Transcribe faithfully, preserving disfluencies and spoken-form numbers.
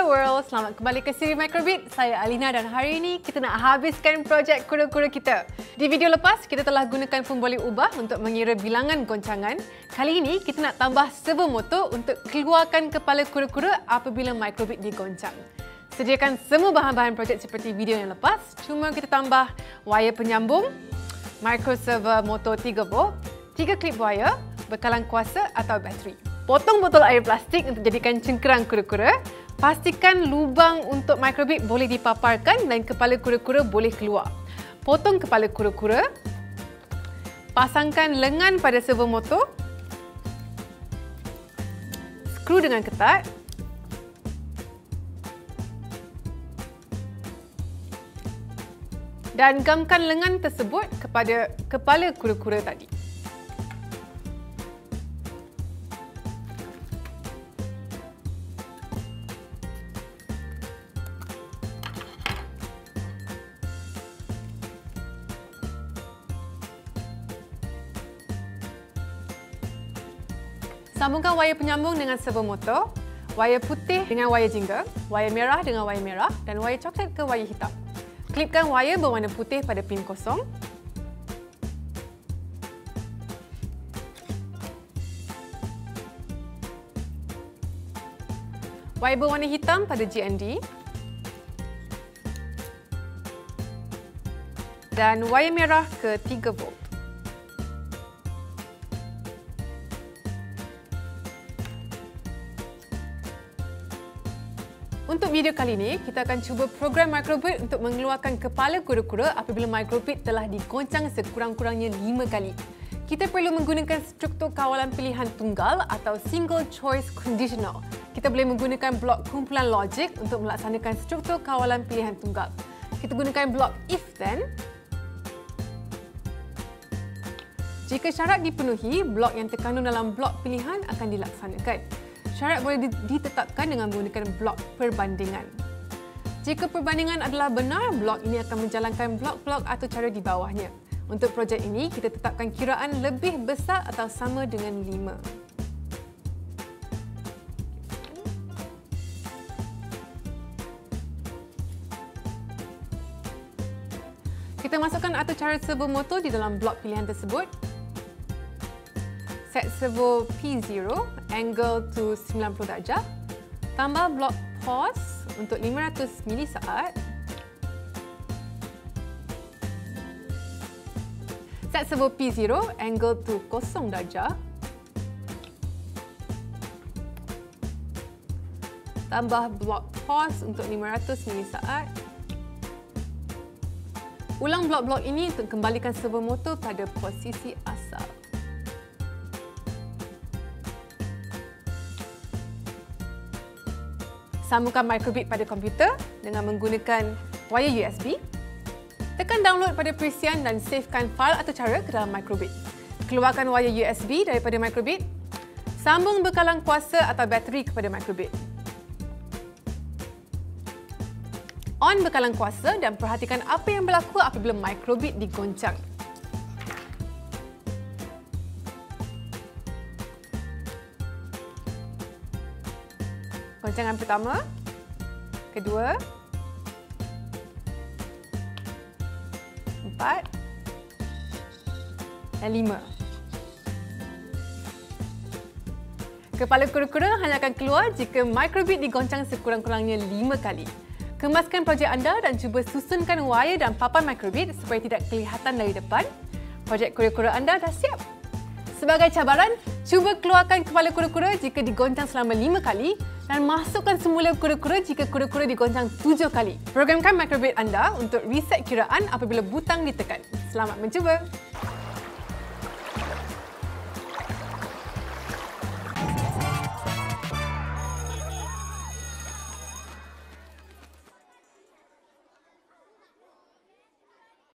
World, selamat kembali ke siri Microbit. Saya Alina dan hari ini kita nak habiskan projek kura-kura kita. Di video lepas, kita telah gunakan pemboleh ubah untuk mengira bilangan goncangan. Kali ini, kita nak tambah servo motor untuk keluarkan kepala kura-kura apabila Microbit digoncang. Sediakan semua bahan-bahan projek seperti video yang lepas, cuma kita tambah wire penyambung, micro servo motor tiga volt, tiga klip wire, bekalan kuasa atau bateri. Potong botol air plastik untuk jadikan cengkerang kura-kura. Pastikan lubang untuk Microbit boleh dipaparkan dan kepala kura-kura boleh keluar. Potong kepala kura-kura. Pasangkan lengan pada servo motor. Skru dengan ketat. Dan gamkan lengan tersebut kepada kepala kura-kura tadi. Sambungkan wire penyambung dengan servo motor, wire putih dengan wire jingga, wire merah dengan wire merah dan wire coklat ke wire hitam. Klipkan wire berwarna putih pada pin kosong. Wire berwarna hitam pada G N D. Dan wire merah ke tiga volt. Untuk video kali ini, kita akan cuba program Microbit untuk mengeluarkan kepala kura-kura apabila Microbit telah digoncang sekurang-kurangnya lima kali. Kita perlu menggunakan struktur kawalan pilihan tunggal atau single choice conditional. Kita boleh menggunakan blok kumpulan logik untuk melaksanakan struktur kawalan pilihan tunggal. Kita gunakan blok if then. Jika syarat dipenuhi, blok yang terkandung dalam blok pilihan akan dilaksanakan. Syarat boleh ditetapkan dengan menggunakan blok perbandingan. Jika perbandingan adalah benar, blok ini akan menjalankan blok-blok atau cara di bawahnya. Untuk projek ini, kita tetapkan kiraan lebih besar atau sama dengan lima. Kita masukkan atur cara servo motor di dalam blok pilihan tersebut. Set servo P zero, angle to sembilan puluh darjah. Tambah blok pause untuk lima ratus milisaat. Set servo P zero, angle to kosong darjah. Tambah blok pause untuk lima ratus milisaat. Ulang blok-blok ini untuk kembalikan servo motor pada posisi asal. Sambungkan Microbit pada komputer dengan menggunakan wire U S B. Tekan download pada perisian dan savekan fail atau cara ke dalam Microbit. Keluarkan wire U S B daripada Microbit. Sambung bekalan kuasa atau bateri kepada Microbit. On bekalan kuasa dan perhatikan apa yang berlaku apabila Microbit digoncang. Goncangan pertama, kedua, empat dan lima. Kepala kura-kura hanya akan keluar jika Microbit digoncang sekurang-kurangnya lima kali. Kemaskan projek anda dan cuba susunkan wire dan papan Microbit supaya tidak kelihatan dari depan. Projek kura-kura anda dah siap. Sebagai cabaran, cuba keluarkan kepala kura-kura jika digoncang selama lima kali dan masukkan semula kura-kura jika kura-kura digoncang tujuh kali. Programkan Microbit anda untuk reset kiraan apabila butang ditekan. Selamat mencuba!